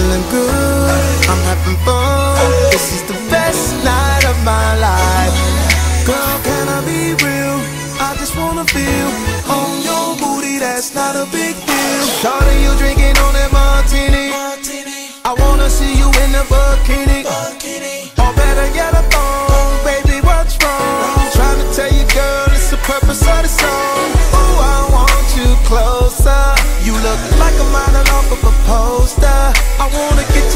feeling good, I'm having fun. This is the best night of my life. Girl, can I be real? I just wanna feel on your booty, that's not a big deal. Shawty, you drinking on that martini. I wanna see you in the bikini. Or better yet, a thong. Baby, what's wrong? Trying to tell you, girl, it's the purpose of the song. Ooh, I want you closer. You look like a model off of a poster. I wanna get